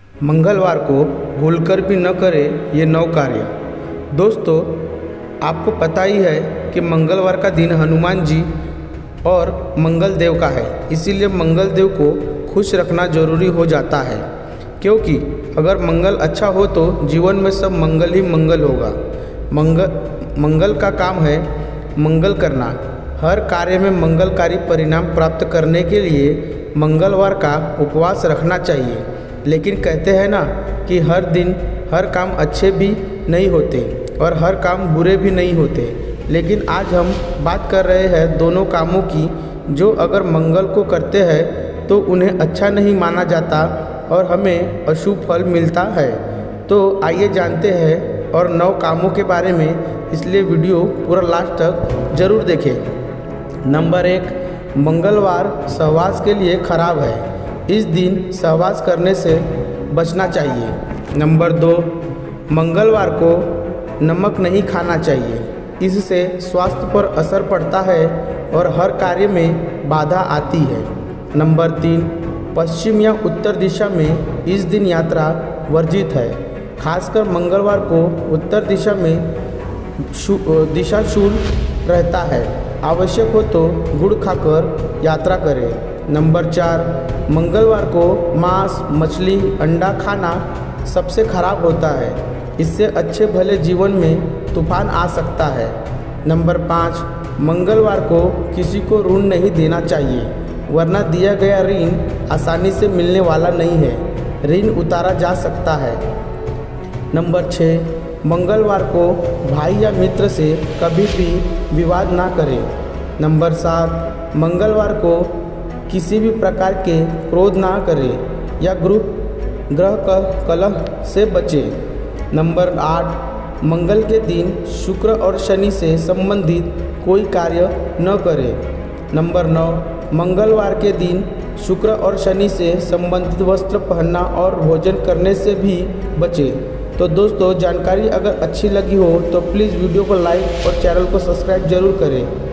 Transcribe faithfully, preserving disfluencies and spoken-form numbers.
मंगलवार को भूलकर भी न करें ये नौ कार्य। दोस्तों, आपको पता ही है कि मंगलवार का दिन हनुमान जी और मंगल देव का है, इसीलिए मंगल देव को खुश रखना जरूरी हो जाता है, क्योंकि अगर मंगल अच्छा हो तो जीवन में सब मंगल ही मंगल होगा। मंगल मंगल का काम है मंगल करना। हर कार्य में मंगलकारी परिणाम प्राप्त करने के लिए मंगलवार का उपवास रखना चाहिए। लेकिन कहते हैं ना कि हर दिन हर काम अच्छे भी नहीं होते और हर काम बुरे भी नहीं होते। लेकिन आज हम बात कर रहे हैं दोनों कामों की, जो अगर मंगल को करते हैं तो उन्हें अच्छा नहीं माना जाता और हमें अशुभ फल मिलता है। तो आइए जानते हैं और नौ कामों के बारे में, इसलिए वीडियो पूरा लास्ट तक ज़रूर देखें। नंबर एक, मंगलवार सहवास के लिए खराब है। इस दिन सहवास करने से बचना चाहिए। नंबर दो, मंगलवार को नमक नहीं खाना चाहिए। इससे स्वास्थ्य पर असर पड़ता है और हर कार्य में बाधा आती है। नंबर तीन, पश्चिम या उत्तर दिशा में इस दिन यात्रा वर्जित है। खासकर मंगलवार को उत्तर दिशा में दिशा शूल रहता है। आवश्यक हो तो गुड़ खाकर यात्रा करें। नंबर चार, मंगलवार को मांस, मछली, अंडा खाना सबसे खराब होता है। इससे अच्छे भले जीवन में तूफान आ सकता है। नंबर पाँच, मंगलवार को किसी को ऋण नहीं देना चाहिए, वरना दिया गया ऋण आसानी से मिलने वाला नहीं है। ऋण उतारा जा सकता है। नंबर छः, मंगलवार को भाई या मित्र से कभी भी विवाद ना करें। नंबर सात, मंगलवार को किसी भी प्रकार के क्रोध ना करें या गृह ग्रह का कलह से बचें। नंबर आठ, मंगल के दिन शुक्र और शनि से संबंधित कोई कार्य न करें। नंबर नौ, मंगलवार के दिन शुक्र और शनि से संबंधित वस्त्र पहनना और भोजन करने से भी बचें। तो दोस्तों, जानकारी अगर अच्छी लगी हो तो प्लीज़ वीडियो को लाइक और चैनल को सब्सक्राइब जरूर करें।